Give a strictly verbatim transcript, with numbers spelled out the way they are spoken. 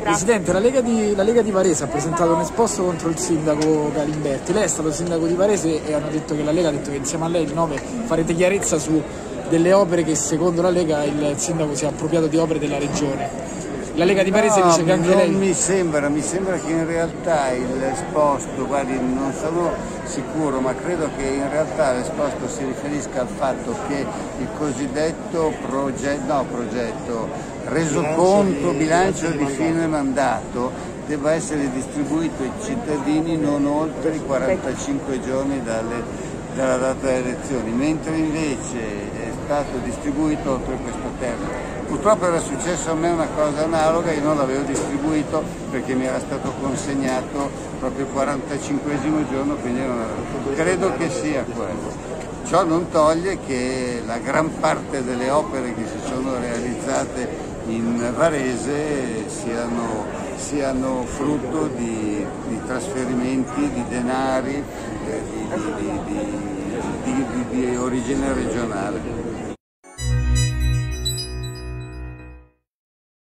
Presidente, la Lega, di, la Lega di Varese ha presentato un esposto contro il sindaco Galimberti. Lei è stato sindaco di Varese e hanno detto che la Lega ha detto che insieme a lei il nove farete chiarezza su delle opere che secondo la Lega il sindaco si è appropriato di opere della regione. La Lega di Varese no, dice che anche non lei... mi sembra, mi sembra che in realtà l'esposto, guardi, non sono sicuro, ma credo che in realtà l'esposto si riferisca al fatto che il cosiddetto progetto, no, progetto resoconto, bilancio di fine mandato debba essere distribuito ai cittadini non oltre i quarantacinque giorni dalle, dalla data delle elezioni, mentre invece è stato distribuito oltre questo termine. Purtroppo era successo a me una cosa analoga, io non l'avevo distribuito perché mi era stato consegnato proprio il quarantacinquesimo giorno, quindi non avevo... credo che sia quello. Ciò non toglie che la gran parte delle opere che si sono realizzate in Varese siano, siano frutto di, di trasferimenti di denari eh, di, di, di, di, di, di origine regionale.